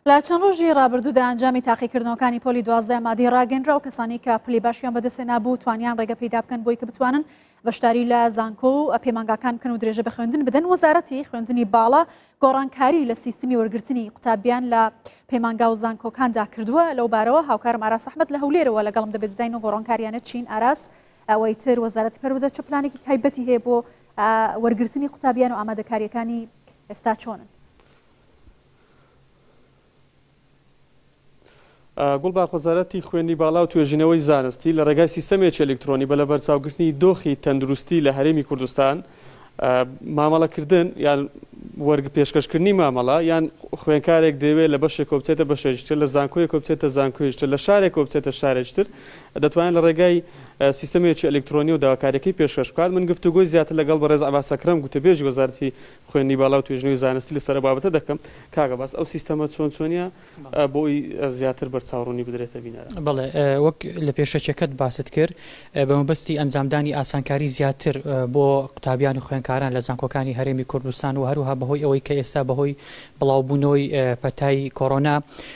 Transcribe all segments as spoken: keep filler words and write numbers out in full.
لە چەند ڕۆژی ڕابردوودا ئەنجامی تاقیکردنەوەکانی پۆلی دوازدە مادی ڕاگەنرا و کەسانی کە پلی باشیان بەدەستێنا بوو توانیان ڕێگە پەیدا بکەن بۆی کە بتوانن بەشداری لە زانکۆ و پەیمانگاکان بکەن و درێژە بە خوێندن بدەن. وەزارەتی خوێندنی باڵا گۆڕانکاری لە سیستمی وەرگرتنی قوتابیان لە پەیمانگا و زانکۆکاندا کردووە. لەو بارەوە هاوکارم ئاراس ئەحمەد لە هەولێرەوە لەگەڵم دەبێت بزانین و گۆڕانکاریانە چین. ئاراس، ئەوەی تر وەزارەتی پەروەردە چ پلانێکی تایبەتی هەیە بۆ وەرگرتنی قوتابیان و ئامادەکاریەکانی ئێستا چۆنن؟ گوڵباخ وەزارەتی خوێندنی باڵا و توێژینەوەی زانستی لە ڕێگای سیستەمێکی ئەلکترۆنی بە لە بەرچاوگرتنی دۆخی تەندروستی لە هەرێمی کوردستان مامەڵەکردن یان وەرگ پێشکەشکردنی مامەڵە یان خوێنکارێک دەوێت لە بەشێک بچێتە بەشێشتر، لە زانکۆیەک بچێتە زانکۆیشتر، لە شارێک بچێتە شارێکتر، دەتوانێت لە ڕێگای سیستەمێکی ئەلکترۆنی و داواکاریەکەی پێشکەش بکات. من گفتوگۆی زیاتر لەگەڵ بەڕێز عەباس ئەکرەم گوتەبێژی وەزارەتی خوێندنی باڵا و توێژینەوەی زانستی لەسەر بابەتە دەکەم. کاک عەباس، ئەو سیستەمە چۆن چۆنیە بۆی زیاتر بەرچاوڕوونی بدرێتە بینەرە؟ بەڵێ، وەک لە پێشەچەکەت باست کرد، بە مەبەستی ئەنجامدانی ئاسانکاری زیاتر بۆ قوتابیان و خوێندکاران لە زانکۆکانی هەرێمی کوردستان و هەروها بەهۆی ئەوەی کە ئێستا بەهۆی بڵاوبوونەوەی پەتای کۆڕۆنا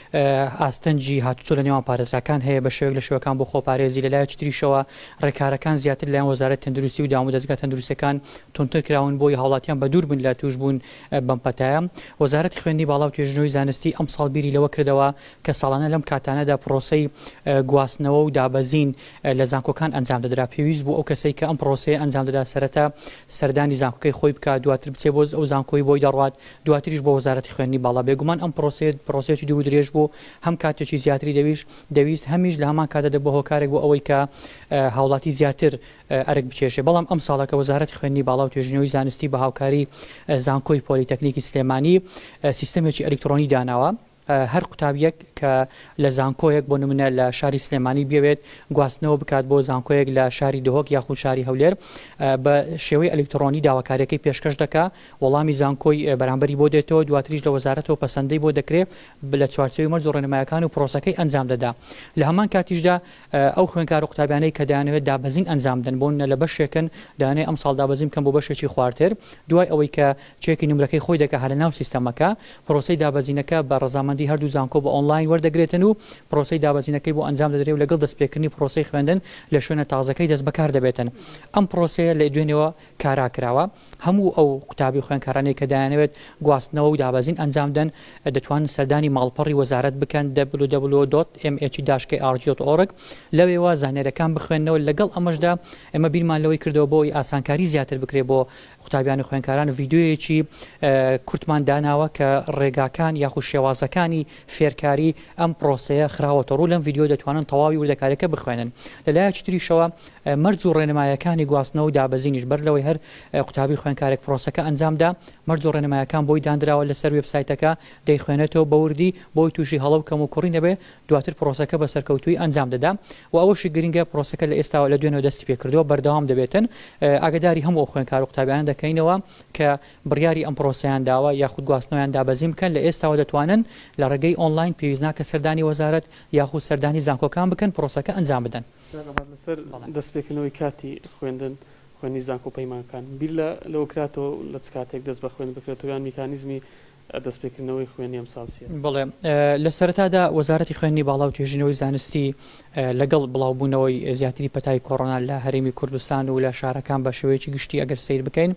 ئاستەنجی هاتوچۆ لە نێوان پارێزەکان هەیە بە شێوەیەک لە شێوەکان بۆ خۆپارێزی. لەلایەکی تریشەوە ڕێکارەکان زیاتر لایەن وەزارەتی تەندروستی و دام و دەستگا تەندروستیەکان تونتر کراون بۆی هاوڵاتیان بە دوور بن لە توش بوون بەم پەتایە. وەزارەتی خوێندنی باڵا و توێژینەوەی زانستی ئەم ساڵ بیری لەوە کردەوە کە ساڵانە لەم کاتانەدا پرۆسەی گواستنەوە و دابەزین لە زانکۆکان ئەنجام دەدرا. پێویست بوو ئەو کەسەی کە ئەم پرۆسەیە ئەنجام دەدا سەرەتا سەردانی زانکۆکەی خۆی بکات، دواتر بچێ بۆ ئەو زانکۆی بۆی دەڕوات، دواتریش بۆ وەزارەتی خوێندنی باڵا. بێگومان ئەم پرۆسەیە پرۆسەیەکی دوور و درێژ بوو، هەم کاتێکی زیاتری دەویست دەویست هەمیش لە هەمان کاتەدا بۆ هۆکارێک بۆ ئەوەی کە هاوڵاتی زیاتر ئەرک بچێشێ. بەڵام ئەم ساڵە کە وەزارەتی خوێندنی باڵا و توێژینەوەی زانستی بە هاوکاری زانکۆی پۆلیتەکنیکی سلێمانی سیستەمێکی ئەلکترۆنی داناوە. هەر قوتابیەک کە لە زانکۆیەک بۆ نمونە لە شاری سلێمانی بێوێت گواستنەوە بکات بۆ زانکۆیەک لە شاری دهۆک یاخود شاری هەولێر، بە شێوەی ئەلکترۆنی داواکاریەکەی پێشکەش دەکا، وەڵامی زانکۆی بەرامبەری بۆ دێتەوە، دواتریش لە وەزارەتەوە پەسەندەی بۆ دەکرێت لە چوارچێوەی مەرج و ڕێنماییەکان و پرۆسەکەی ئەنجام دەدا. لە هەمان کاتیشدا ئەو خوێندکار و قوتابیانەی کە دەیانەوێت دابەزین ئەنجام بدەن بۆ لە بەشێکن دەیانێت ئەم ساڵ دابەزین بکەن بۆ بەشێکی خواردتر، دوای ئەوەی کە چێکی نمرەکەی خۆی دەکات هەر لە ناو سیستەمەکە، پرۆسەی دابەزینەکە بە ڕەزامەندی هەردوو زانکۆ بە ئۆنلاین وەردەگرێتن و پرۆسەی دابەزینەکەی بۆ ئەنجام دەدرێت و لەگەڵ دەستپێکردنی پرۆسەی خوێندن لە شوێنە تازەکەی دەست بەکار دەبێتن. ئەم پرۆسەیە لە دوێنەوە کاراکراوە. هەموو ئەو قوتابی خوێندکارانەی کە دەیانەوێت گواستنەوە و دابەزین ئەنجام بدەن دەتوانن سەردانی ماڵپەڕی وەزارەت بکەن دبلیو دبلیو دۆت ئێم ئێچ داشکەی ئار جی دۆت ئۆرگ، لەوێوە زانێرەکان بخوێنەوە. لەگەڵ ئەمەشدا ئێمە بیرمان لەوەی کردەوە بۆی ئاسانکاری زیاتر بکرێت بۆ قوتابیان و خوێندکاران. ڤیدیۆیەکی کورتمان داناوە کە ڕێگاکان یاخود شێوازەکانی فێرکاری ئەم پرۆسەیە خراوەتە ڕوو. لەم ڤیدیۆ دەتوانن تەواوی وردەکاریەکە بخوێنن. لەلایەکی تریشەوە مەرج و ڕێنماییەکانی گواستنەوە و دابەزینیش بەر لەوەی هەر قوتابی خوێندکارێک پرۆسەکە ئەنجامدا، مەرج و ڕێنماییەکان بۆی دانراوە لەسەر وێبسایتەکە، دەیخوێنێتەوە بە وردی بۆی تووشی هەڵە و کەم و کوڕی نەبێ، دواتر پرۆسەکە بە سەرکەوتووی ئەنجام دەدا. و ئەوەشی گرنگە پرۆسەکە لە ئێستاوە لە دوێنەوە دەستی پێکردەوە بەردەوام دەبێتن. ئاگداری هەموو خوێندکار و قوتابیان دەکەینەوە کە بڕیاری ئەم پرۆسەیان داوە یاخود گواستنەوەیان دابەزین بکەن، لە ئێستاوە دەتوانن لە ڕێگەی ئۆنلاین پێویست ناکە سەردانی وەزارەت یاخود سەردانی زانکۆکان بکەن پرۆسەکە ئەنجام بدەن. لەسەر دەستپێکردنەوەی کاتی خوێندن خوێندنی زانکۆ پەیمانەکان بیر لەوە کراتەوە لە چ کاتێک دەست بە خوێن بکرێتەوە یان میکانیزمی دەستپێکردنەوەی خوێنی ئەم ساڵ چییە؟ بڵێ، لە سەرەتادا وەزارەتی خوێندنی باڵا و توێژینەوەی زانستی لەگەڵ بڵاوبوونەوەی زیاتری پەتای کۆڕۆنا لە هەرێمی کوردستان و لە شارەکان بە شێوەیەکی گشتی ئەگەر سیر بکەین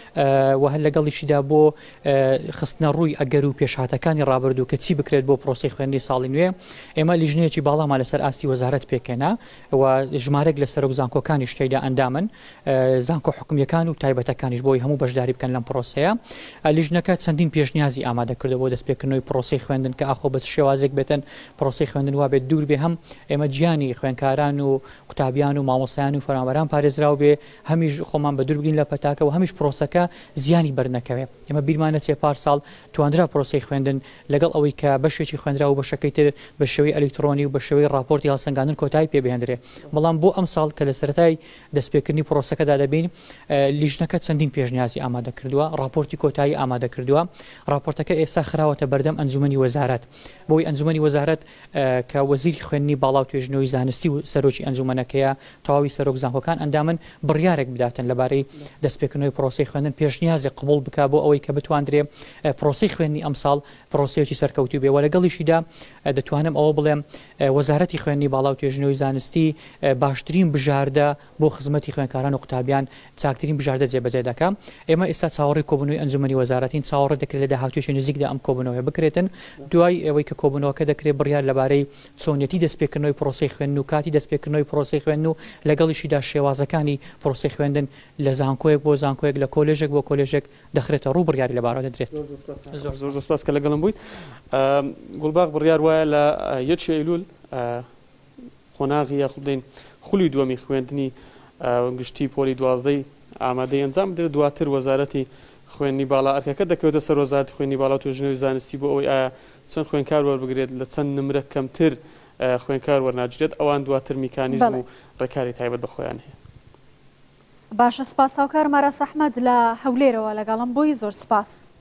و هەر لەگەڵیشیدا بۆ خستنە ڕووی ئەگەر و پێشهاتەکانی ڕابردوو کە چی بکرێت بۆ پرۆسەی خوێندنی ساڵی نوێ، ئێمە لیژنەیەکی باڵامان لەسەر ئاستی وەزارەت پێکێنا و ژمارەك لەسەر و زانکۆکانی شتێدا ئەندامن، زانکۆ حکومیەکان و تایبەتەکانیش بۆی هەموو بەشداری بکەن لەم پرۆسەیە. لیژنەکە چەندین پێشنیازی ئامادە کردەوە بۆ دەستپێکردنەوەی پرۆسەی خوێندن کە ئاخۆ بە شێوازێک بێتن پرۆسەی خوێندن وا بێت دوور بێ، هەم ئێمە گیانی خوێندکاران و قوتابیان و مامۆسایان و فەرامبەران پارێزراو بێ، هەمیش خۆمان بە دوور بگین لە پەتاکە و هەمیش پرۆسەکە زیانی بەرنەکەوێت. ئێمە بیرمانە چێ پارساڵ توانرا پرۆسەی خوێندن لەگەڵ ئەوەی کە بەشێکی خوێندرا و بەشەکەی تر بە شێوەی ئەلکترۆنی و بە شێوەی راپۆرتی هەڵسەنگاندن کۆتایی پێبهێنرێ. بەڵام بۆ ئەم ساڵ کە لە سەرەتای دەستپێکردنی پرۆسەکەدا دەبین، لیژنەکە چەندین پێشنیازی ئامادە کردووە، راپۆرتی کۆتایی ئامادە کردووە. راپۆرت پاسپۆرتەکە ئێستا خراوەتە بەردەم ئەنجومەنی وەزارەت بۆی ئەنجومەنی وەزارەت کە وەزیری خوێندنی باڵا و توێژنەوەی زانستی و سەرۆکی ئەنجومەنەکەیە تەواوی سەرۆک زانکۆکان ئەندامن بڕیارێک بداتن لەبارەی دەستپێکردنەوەی پرۆسی خوێندن پێشنیازی قبول بک بۆ ئەوەی کە بتواندرێ پرۆسی خوێندنی ئەمساڵ پرۆسیەکی سەرکەوتوی بێ وە لەگەڵیشیدا دەتوانم ئەوە بڵێم وەزارەتی خوێندنی باڵا و توێژنەوەی زانستی باشترین بژاردە بۆ خزمەتی خوێندکاران و قوتابیان چاکترین بژاردە جێبەجێ دەکەم ئێمە ئێستا چاوەڕی کۆبوونەوەی ئەنجومەنی وەزارەتین چاوەڕێ دەکرێت لە داهاتوێکی نزیکدا ئەم کۆبوونەوەی بکرێتن دوای ئەوەی کە کۆبوونەوەکە دەکرێت بڕیار لەبارەی چۆنیەتی دەستپێکردنەوەی پرۆسی خوێندن و کاتی دەستپێکردنەوەی پرۆسی خوێندن و لەگەڵیشیدا شێوازەکانی پرۆسی خوێندن لە زانکۆیەک بۆ زانکۆیەک لە کۆلێژێک بۆ کۆلێژێک دەخرێتە ڕوو بڕیاری لەبارەوە دەدرێت. زۆر زۆر سپاس کە لەگەڵم بوویت. گوڵباغ بڕیار وایە لە یەکی ئەیلول قۆناغی یاخود بڵێن خولی دووەمی خوێندنی گشتی پۆلی دوازدەی ئامادەی ئەنجام بدرێت دواتر وەزارەتی خوێندنی باڵا ئەرکەکە دەکەوێتە سەر وەزارەتی خوێندنی باڵا و توێژنەوەی زانستی بۆ ئەوەی ئایا چەند خوێندکار وەربگرێت لە چەند نمرە کەمتر خوێندکار وەرناگیرێت ئەوان دواتر میکانیزم و ڕێکاری تایبەت بە خۆیان هەیە. باشە سپاس هاوکار مارا سەحمەد لە هەولێرەوە لەگەڵم بووی زۆر سپاس.